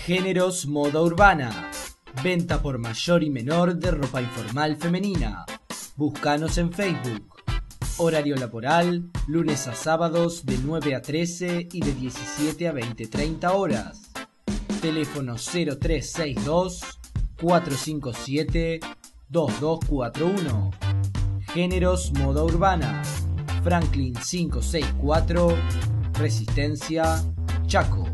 Géneros Moda Urbana. Venta por mayor y menor de ropa informal femenina. Búscanos en Facebook. Horario laboral, lunes a sábados de 9 a 13 y de 17 a 20:30 horas. Teléfono 0362 457 2241. Géneros Moda Urbana. Franklin 564, Resistencia, Chaco.